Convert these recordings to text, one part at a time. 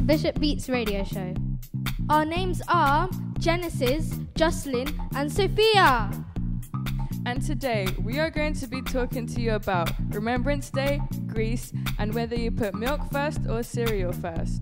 Bishpo Beats radio show. Our names are Genesis, Jocelyn and Sophia. And today we are going to be talking to you about Remembrance Day, Greece, and whether you put milk first or cereal first.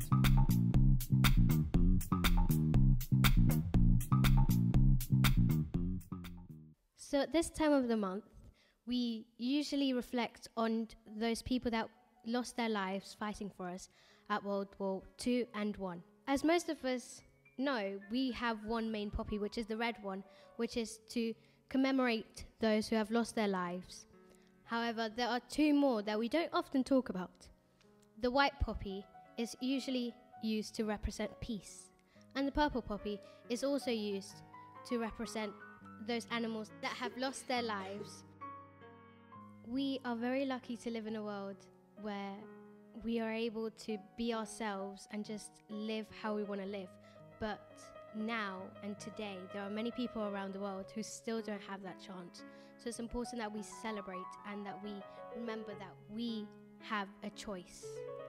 So at this time of the month, we usually reflect on those people that lost their lives fighting for us at World War II and I. As most of us know, we have one main poppy, which is the red one, which is to commemorate those who have lost their lives. However, there are two more that we don't often talk about. The white poppy is usually used to represent peace, and the purple poppy is also used to represent those animals that have lost their lives. We are very lucky to live in a world where we are able to be ourselves and just live how we want to live. But now and today, there are many people around the world who still don't have that chance. So it's important that we celebrate and that we remember that we have a choice.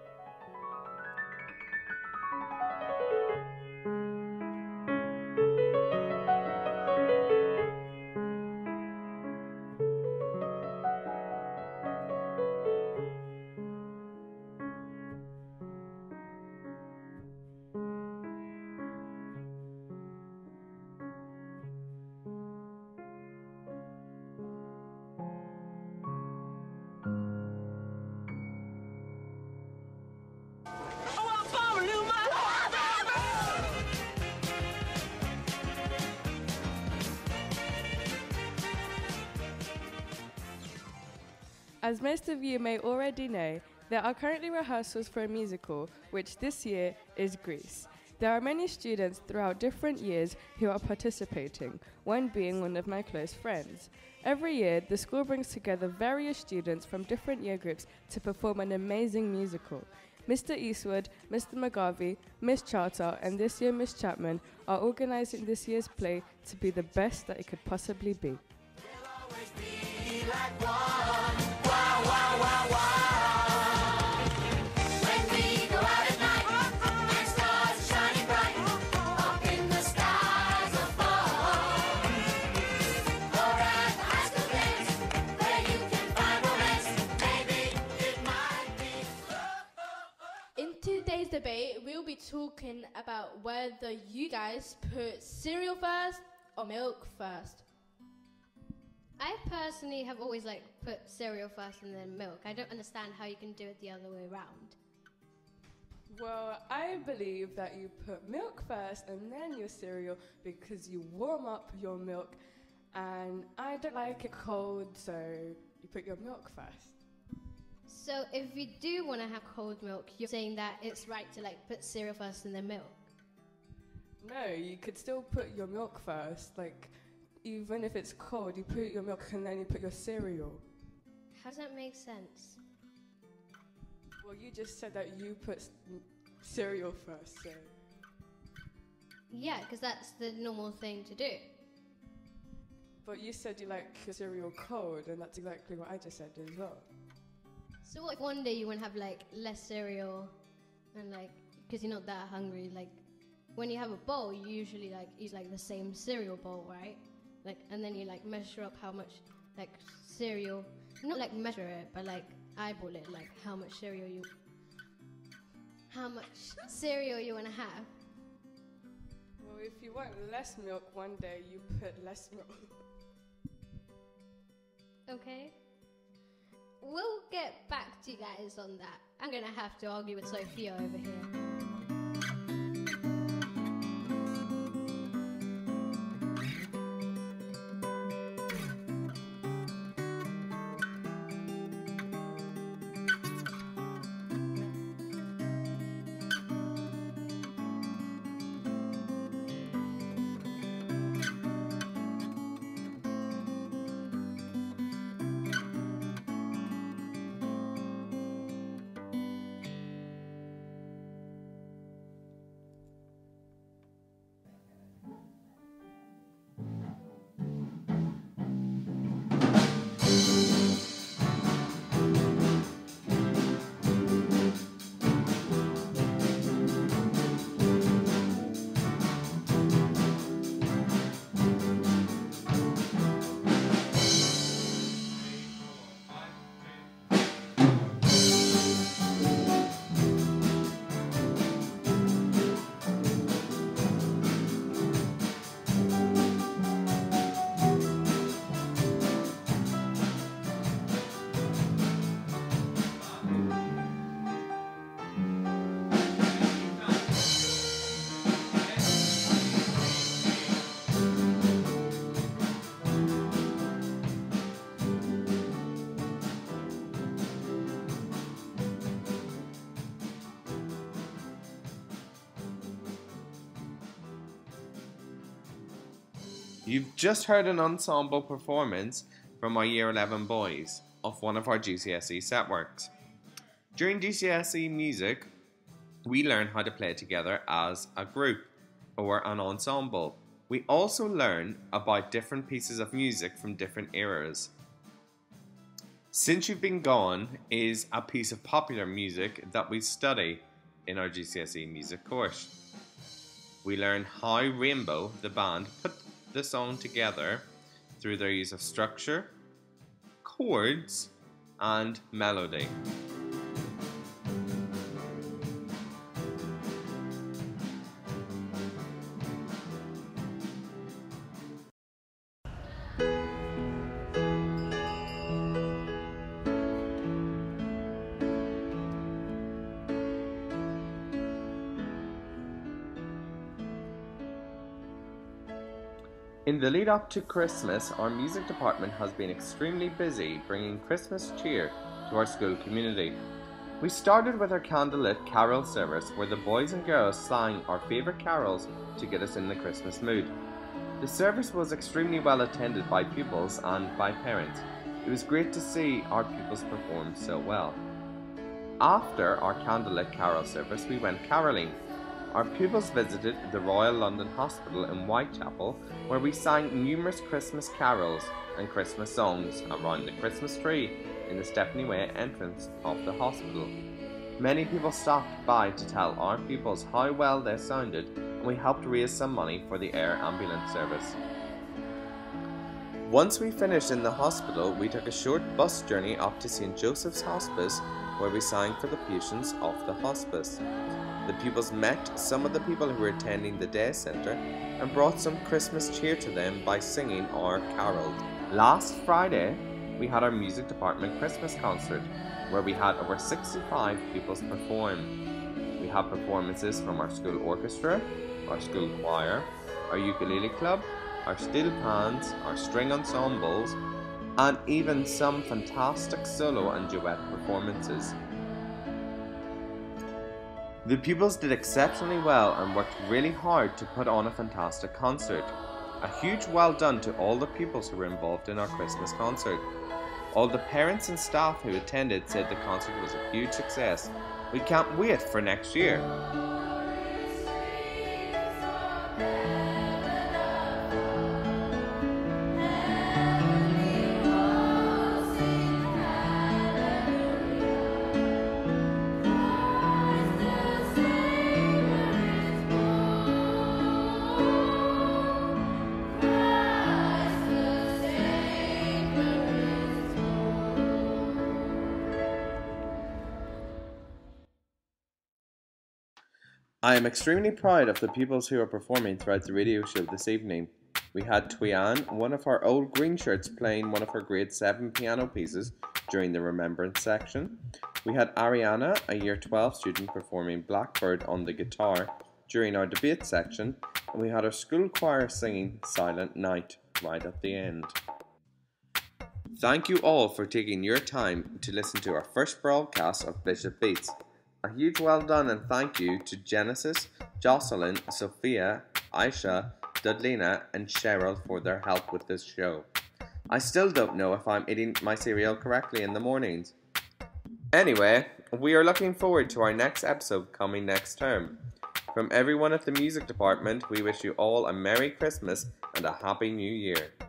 As most of you may already know, there are currently rehearsals for a musical, which this year is Greece. There are many students throughout different years who are participating, one being one of my close friends. Every year, the school brings together various students from different year groups to perform an amazing musical. Mr. Eastwood, Mr. McGarvey, Miss Charter, and this year Miss Chapman are organising this year's play to be the best that it could possibly be. In today's debate, we'll be talking about whether you guys put cereal first or milk first. I personally have always put cereal first and then milk. I don't understand how you can do it the other way around. Well, I believe that you put milk first and then your cereal because you warm up your milk, and I don't like it cold, so you put your milk first. So if you do want to have cold milk, you're saying that it's right to put cereal first and then milk? No, you could still put your milk first, even if it's cold, you put your milk and then you put your cereal. How does that make sense? Well, you just said that you put cereal first, so... Yeah, because that's the normal thing to do. But you said you like your cereal cold, and that's exactly what I just said as well. So what if one day you want to have less cereal and because you're not that hungry, when you have a bowl, you usually use the same cereal bowl, right? And then you measure up how much cereal, not measure it, but eyeball it, how much cereal you want to have. Well, if you want less milk one day, you put less milk. Okay. We'll get back to you guys on that. I'm going to have to argue with Sophia over here. You've just heard an ensemble performance from our Year 11 boys of one of our GCSE set works. During GCSE music, we learn how to play together as a group or an ensemble. We also learn about different pieces of music from different eras. Since You've Been Gone is a piece of popular music that we study in our GCSE music course. We learn how Rainbow, the band, put the song together through their use of structure, chords, and melody. In the lead up to Christmas, our music department has been extremely busy bringing Christmas cheer to our school community. We started with our candlelit carol service where the boys and girls sang our favourite carols to get us in the Christmas mood. The service was extremely well attended by pupils and by parents. It was great to see our pupils perform so well. After our candlelit carol service, we went carolling. Our pupils visited the Royal London Hospital in Whitechapel, where we sang numerous Christmas carols and Christmas songs around the Christmas tree in the Stephanie Way entrance of the hospital. Many people stopped by to tell our pupils how well they sounded, and we helped raise some money for the air ambulance service. Once we finished in the hospital, we took a short bus journey up to St. Joseph's Hospice, where we sang for the patients of the hospice. The pupils met some of the people who were attending the day centre and brought some Christmas cheer to them by singing our carols. Last Friday, we had our music department Christmas concert, where we had over 65 pupils perform. We had performances from our school orchestra, our school choir, our ukulele club, our steel pans, our string ensembles, and even some fantastic solo and duet performances. The pupils did exceptionally well and worked really hard to put on a fantastic concert. A huge well done to all the pupils who were involved in our Christmas concert. All the parents and staff who attended said the concert was a huge success. We can't wait for next year. I am extremely proud of the pupils who are performing throughout the radio show this evening. We had Tuyan, one of our old green shirts, playing one of her grade 7 piano pieces during the remembrance section. We had Ariana, a year 12 student, performing Blackbird on the guitar during our debate section, and we had our school choir singing Silent Night right at the end. Thank you all for taking your time to listen to our first broadcast of Bishpo Beats. A huge well done and thank you to Genesis, Jocelyn, Sophia, Aisha, Dudlina and Cheryl for their help with this show. I still don't know if I'm eating my cereal correctly in the mornings. Anyway, we are looking forward to our next episode coming next term. From everyone at the music department, we wish you all a Merry Christmas and a Happy New Year.